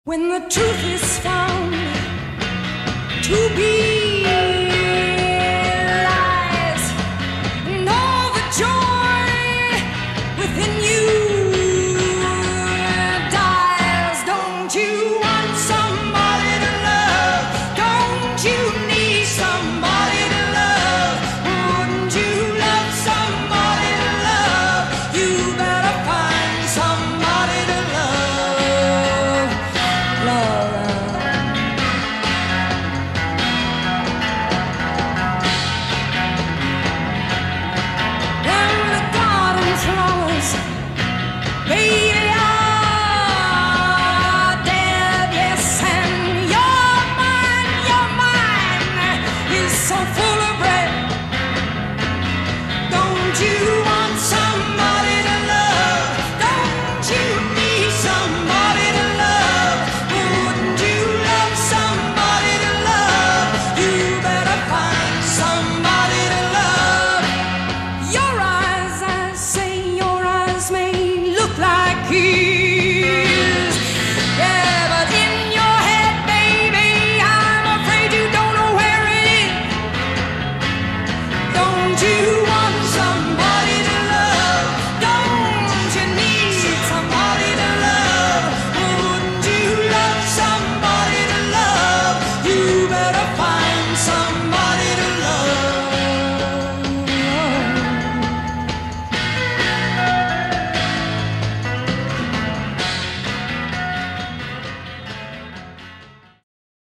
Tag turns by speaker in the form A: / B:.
A: When the truth is found to be lies, and all the joy within you dies, don't you want somebody to love? Don't you need somebody to love? Wouldn't you love somebody to love? You better find somebody to love. Love. When the garden flowers, they are dead, yes, and your mind is so full of red. Don't you want somebody to love? Don't you need somebody to love? Wouldn't you love somebody to love? You better find somebody to love. Your eyes, I say, your eyes may look like he